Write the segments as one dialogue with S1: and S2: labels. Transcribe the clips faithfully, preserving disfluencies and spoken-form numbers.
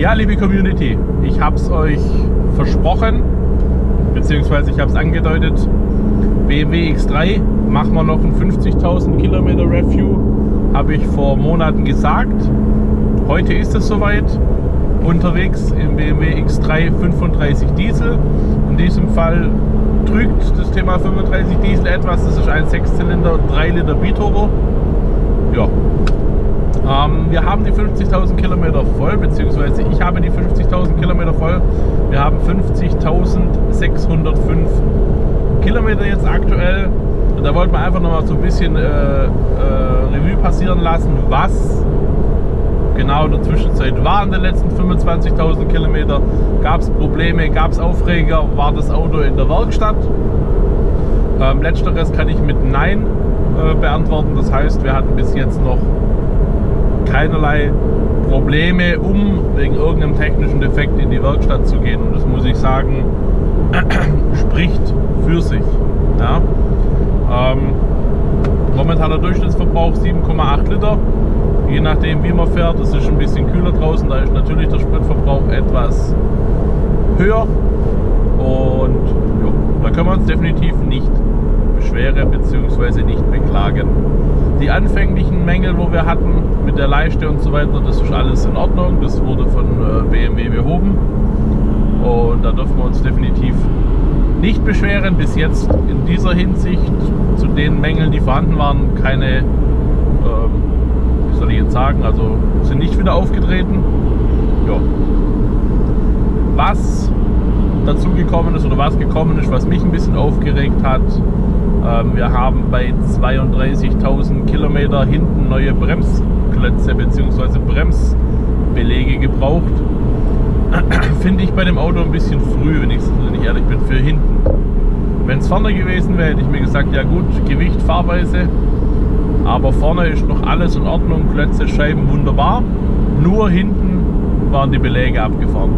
S1: Ja, liebe Community, ich habe es euch versprochen, beziehungsweise ich habe es angedeutet. B M W X drei, machen wir noch ein fünfzigtausend Kilometer Review, habe ich vor Monaten gesagt. Heute ist es soweit. Unterwegs im B M W X drei fünfunddreißig Diesel. In diesem Fall trügt das Thema fünfunddreißig Diesel etwas. Das ist ein Sechszylinder, drei Liter Biturbo. Ja. Ähm, wir haben die fünfzigtausend Kilometer voll, beziehungsweise ich habe die fünfzigtausend Kilometer voll. Wir haben fünfzigtausendsechshundertfünf Kilometer jetzt aktuell. Und da wollten wir einfach noch mal so ein bisschen äh, äh, Revue passieren lassen, was genau in der Zwischenzeit war in den letzten fünfundzwanzigtausend Kilometer. Gab es Probleme, gab es Aufreger, war das Auto in der Werkstatt? Ähm, letzteres kann ich mit Nein äh, beantworten. Das heißt, wir hatten bis jetzt noch keinerlei Probleme, um wegen irgendeinem technischen Defekt in die Werkstatt zu gehen. Und das muss ich sagen, spricht für sich. Ja? Ähm, momentaner Durchschnittsverbrauch sieben Komma acht Liter. Je nachdem wie man fährt, es ist ein bisschen kühler draußen, da ist natürlich der Spritverbrauch etwas höher. Und jo, da können wir uns definitiv nicht beschweren bzw. nicht beklagen. Die anfänglichen Mängel, wo wir hatten mit der Leiste und so weiter, das ist alles in Ordnung. Das wurde von B M W behoben und da dürfen wir uns definitiv nicht beschweren. Bis jetzt in dieser Hinsicht zu den Mängeln, die vorhanden waren, keine, ähm, wie soll ich jetzt sagen, also sind nicht wieder aufgetreten. Ja. Was dazu gekommen ist oder was gekommen ist, was mich ein bisschen aufgeregt hat, ähm, wir haben bei zweiunddreißigtausend Kilometer hinten neue Bremsklötze bzw. Bremsbeläge gebraucht. Finde ich bei dem Auto ein bisschen früh, wenn ich, wenn ich ehrlich bin, für hinten. Wenn es vorne gewesen wäre, hätte ich mir gesagt, ja gut, Gewicht, Fahrweise, aber vorne ist noch alles in Ordnung, Klötze, Scheiben, wunderbar. Nur hinten waren die Beläge abgefahren.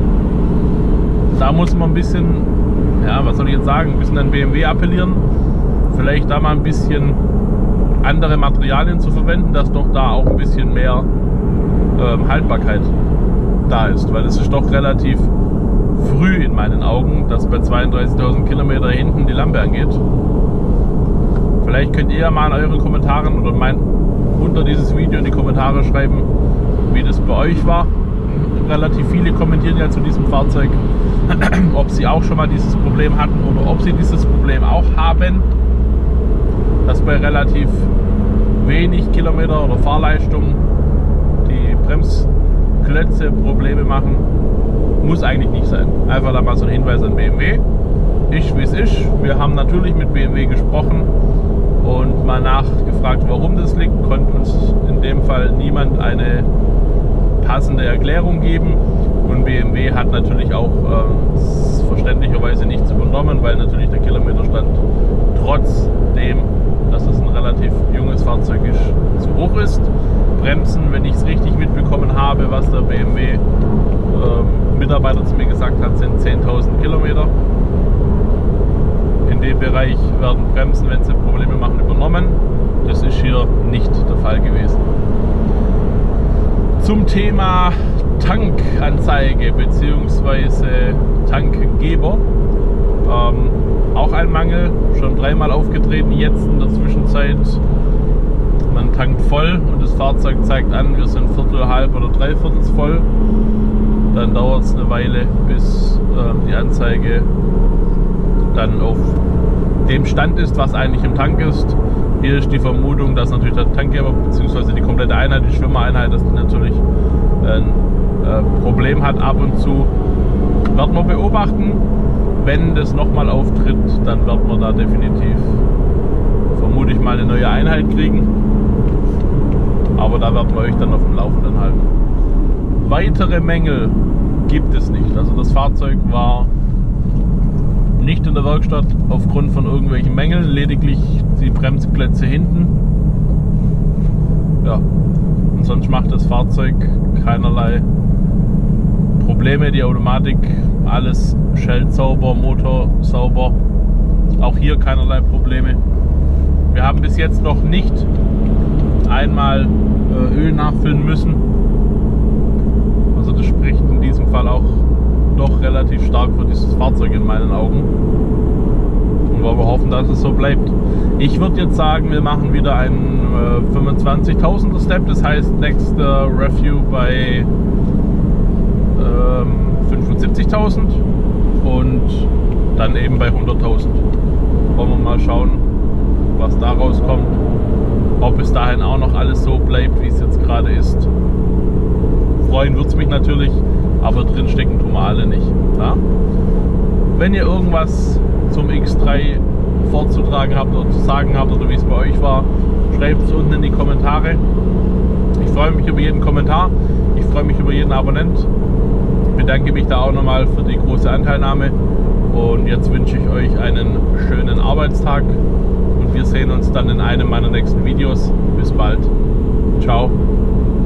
S1: Da muss man ein bisschen, ja, was soll ich jetzt sagen, ein bisschen an B M W appellieren, vielleicht da mal ein bisschen andere Materialien zu verwenden, dass doch da auch ein bisschen mehr ähm, Haltbarkeit da ist, weil es ist doch relativ früh in meinen Augen, dass bei zweiunddreißigtausend Kilometer hinten die Lampe angeht. Vielleicht könnt ihr ja mal in euren Kommentaren oder mein, unter dieses Video in die Kommentare schreiben, wie das bei euch war. Relativ viele kommentieren ja zu diesem Fahrzeug, ob sie auch schon mal dieses Problem hatten oder ob sie dieses Problem auch haben, dass bei relativ wenig Kilometer oder Fahrleistung die Bremsklötze Probleme machen. Muss eigentlich nicht sein. Einfach da mal so ein Hinweis an B M W. Ich wie es ist. Wir haben natürlich mit B M W gesprochen und mal nachgefragt, warum das liegt. Konnte uns in dem Fall niemand eine passende Erklärung geben. Und B M W hat natürlich auch äh, verständlicherweise nichts übernommen, weil natürlich der Kilometerstand trotzdem, dass es ein relativ junges Fahrzeug ist, zu hoch ist. Bremsen, wenn ich es richtig mitbekommen habe, was der B M W äh, Mitarbeiter zu mir gesagt hat, sind zehntausend Kilometer. In dem Bereich werden Bremsen, wenn sie Probleme machen, übernommen. Das ist hier nicht der Fall gewesen. Zum Thema Tankanzeige bzw. Tankgeber. Ähm, auch ein Mangel, schon dreimal aufgetreten jetzt in der Zwischenzeit. Man tankt voll und das Fahrzeug zeigt an, wir sind viertel, halb oder dreiviertels voll. Dann dauert es eine Weile, bis äh, die Anzeige dann auf dem Stand ist, was eigentlich im Tank ist. Hier ist die Vermutung, dass natürlich der Tankgeber bzw. die komplette Einheit, die Schwimmereinheit, dass die natürlich ein äh, Problem hat ab und zu. Wird man beobachten. Wenn das nochmal auftritt, dann wird man da definitiv vermute ich mal eine neue Einheit kriegen. Aber da werden wir euch dann auf dem Laufenden halten. Weitere Mängel gibt es nicht. Also das Fahrzeug war nicht in der Werkstatt aufgrund von irgendwelchen Mängeln, lediglich die Bremsklötze hinten. Ja, und sonst macht das Fahrzeug keinerlei Probleme. Die Automatik, alles schellt sauber, Motor sauber. Auch hier keinerlei Probleme. Wir haben bis jetzt noch nicht einmal äh, Öl nachfüllen müssen. Also das sprich, Fall auch doch relativ stark für dieses Fahrzeug in meinen Augen. Und wir hoffen, dass es so bleibt. Ich würde jetzt sagen, wir machen wieder einen äh, fünfundzwanzigtausender Step. Das heißt, nächster Review bei ähm, fünfundsiebzigtausend und dann eben bei hunderttausend. Wollen wir mal schauen, was da rauskommt. Ob bis dahin auch noch alles so bleibt, wie es jetzt gerade ist. Freuen würde es mich natürlich, aber drinstecken tun wir alle nicht. Ja? Wenn ihr irgendwas zum X drei vorzutragen habt oder zu sagen habt oder wie es bei euch war, schreibt es unten in die Kommentare. Ich freue mich über jeden Kommentar, ich freue mich über jeden Abonnent. Ich bedanke mich da auch nochmal für die große Anteilnahme und jetzt wünsche ich euch einen schönen Arbeitstag und wir sehen uns dann in einem meiner nächsten Videos. Bis bald. Ciao.